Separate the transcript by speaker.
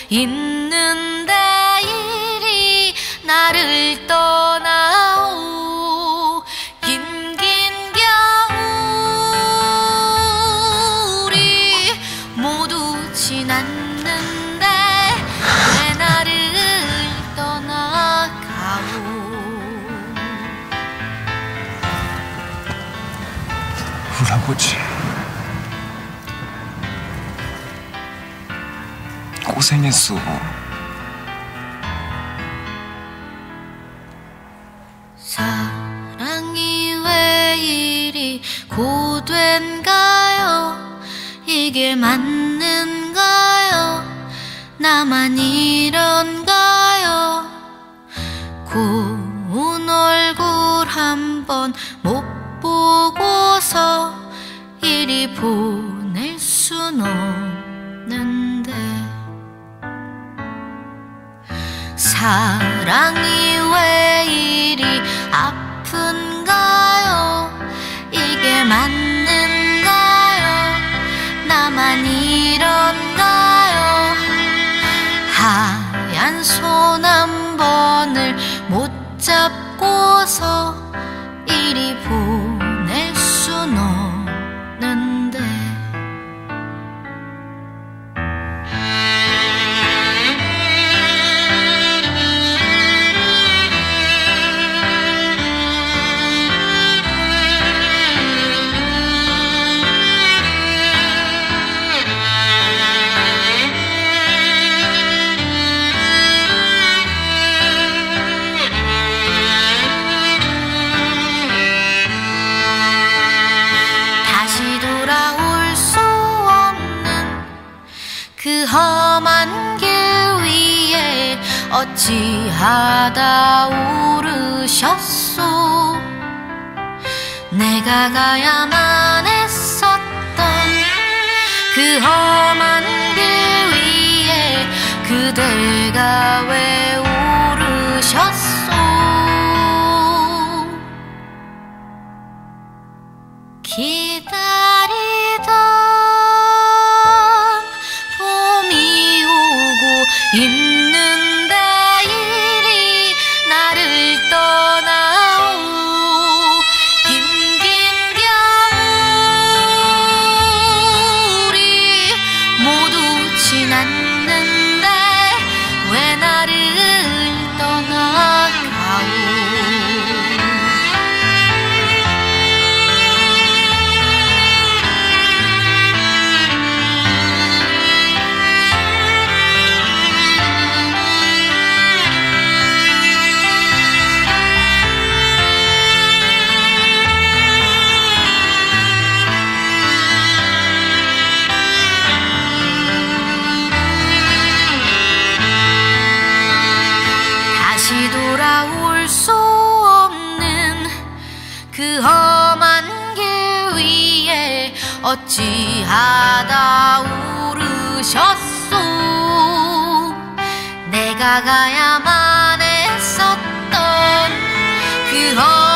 Speaker 1: 있는데 이리 나를 떠나오. 긴긴 겨울이 모두 지났는데 왜 나를 떠나가오.
Speaker 2: 할아버지, 고생했어.
Speaker 1: 사랑이 왜 이리 고된가요? 이게 맞는가요? 나만 이런가요? 고운 얼굴 한번 못 보고서 이리 보낼 순 없는데. 사랑이 왜 이리 아픈가요? 이게 맞는가요? 나만 이런가요? 하얀 손 한 번을 못 잡고서 이리 보낼 순 없는데. 돌아올 수 없는 그 험한 길 위에 어찌하다 오르셨소. 내가 가야만 했었던 그 험한 길 위에 그대가 왜 오르셨소. 기다리던 봄이 오고 있는데 이리 나를 떠나오. 긴긴 겨울이 모두 지났는데 왜 나를 떠나가오. 다시 돌아올 수 없는 그 험한 길 위에 어찌하다 오르셨소. 내가 가야만 했었던 그